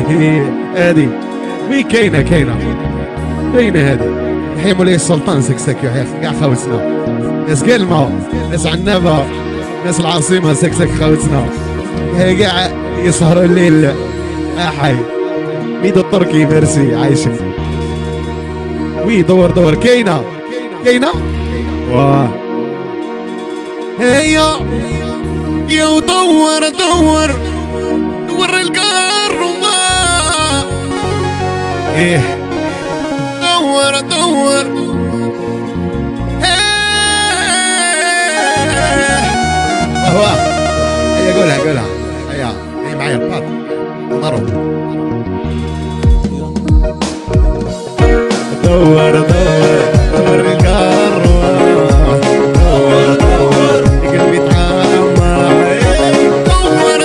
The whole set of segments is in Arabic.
هادي وي كاينه هادي. يحيى مولاي السلطان سكسك كاع خوتنا، ناس كلمة، ناس عنابة، ناس العاصمة سكسك خوتنا كاع يسهروا الليل. احي ميدو التركي ميرسي عايشك. وي دور كاينه واه هيا يا دور القارة. ايه دور هيا قولها هيا معايا الباط ضرب. دور القارة، دور قلبي تعمر. دور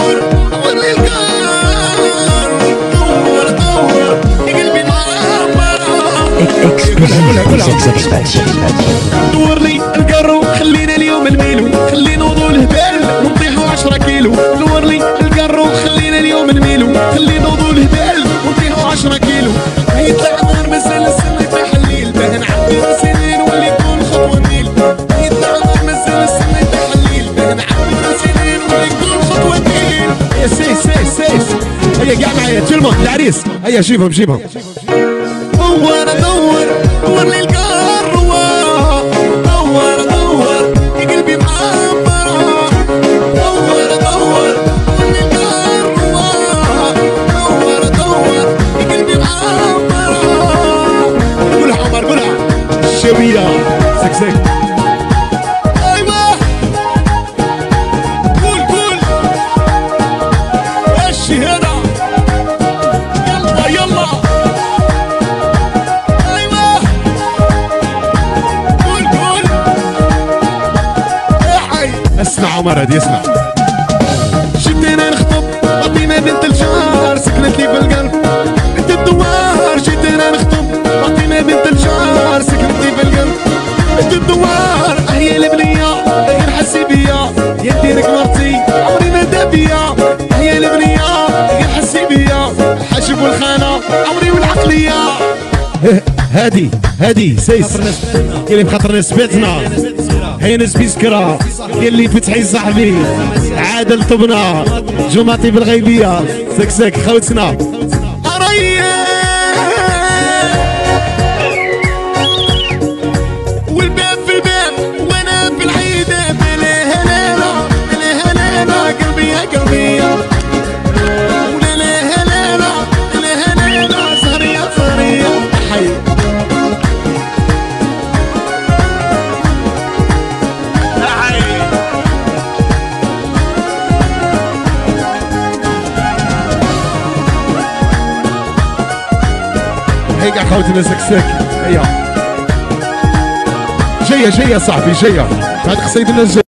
القارة، دور قلبي تعمر. دور لي القارو خلينا اليوم الميلو، خلينا نوضوا الهبال ونطيحوا 10 كيلو. دور لي القارو خلينا اليوم الميلو، خلينا نوضوا الهبال ونطيحوا 10 كيلو. يطلع نهار مازال السنة يطيح الليل، باه نعدي راسين ونولي كون خطوة النيل. يطلع نهار مازال السنة يطيح الليل، باه نعدي راسين ونولي كون خطوة النيل. يا سيس هيا قاع معايا تلمون العريس، هيا جيبهم دور لي القارة. دور قلبي معمرة. دور لي القارة. دور قلبي معمرة. قولها عمر قولها الشوية سكسك. ايوه قول الشهادة. يلا ايوه قول اسمع عمر هادي اسمع. شدينا نخطب فاطمة بنت الجار، سكنت لي في القلب بنت الدوار. شدينا نخطب فاطمة بنت الجار، سكنت لي في القلب بنت الدوار. هي البنية غير حسي بيا، يا ديرك مرتي عمري ما دابيا. هي البنية غير حسي بيا، الحاجب والخانة عمري والعقلية. هادي سيس اللي بخاطر ناس بيتنا، هي ناس بيسكرة اللي فتحي صاحبي عادل طبنا جمعتي بالغيبية سكسك خوتنا. والباب في الباب وانا في العيدة. بلا هلالا قلبي يا قلبي، ولا هلالا سهرية حي. هيك خوتنا سكسك. هيا جاية صاحبي جاية بعد قصيدة الناس.